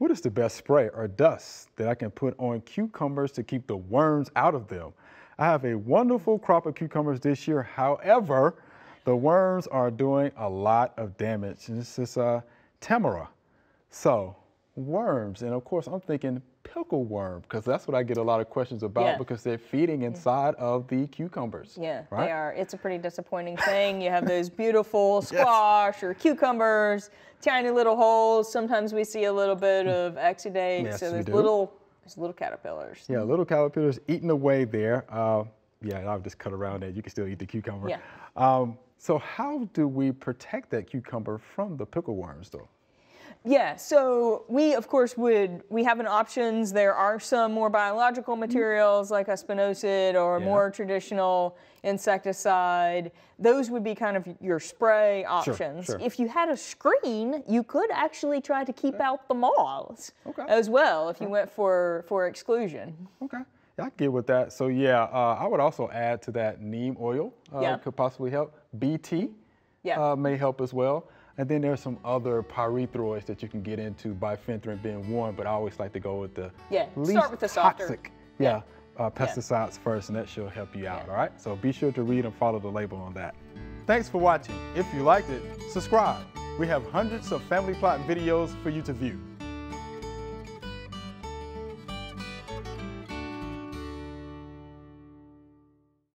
what is the best spray or dust that I can put on cucumbers to keep the worms out of them? I have a wonderful crop of cucumbers this year. However, the worms are doing a lot of damage. And this is Tamara. So worms, and of course I'm thinking pickleworm, because that's what I get a lot of questions about, because they're feeding inside of the cucumbers. Yeah, right? They are. It's a pretty disappointing thing. You have those beautiful squash or cucumbers, tiny little holes. Sometimes we see a little bit of exudate. Yes, so there's little caterpillars. Yeah, little caterpillars eating away there. Yeah, I'll just cut around it. You can still eat the cucumber. Yeah. So how do we protect that cucumber from the pickleworms though? Yeah, so we, of course, we have an options. There are some more biological materials like a spinosad or more traditional insecticide. Those would be kind of your spray options. Sure. If you had a screen, you could actually try to keep out the moths as well if you went for exclusion. Okay. Yeah, I get with that. So yeah, I would also add to that neem oil could possibly help. BT may help as well. And then there's some other pyrethroids that you can get into, bifenthrin being one, but I always like to go with the least start with the softer. toxic pesticides first, and that should help you out, all right? So be sure to read and follow the label on that. Thanks for watching. If you liked it, subscribe. We have hundreds of family plot videos for you to view.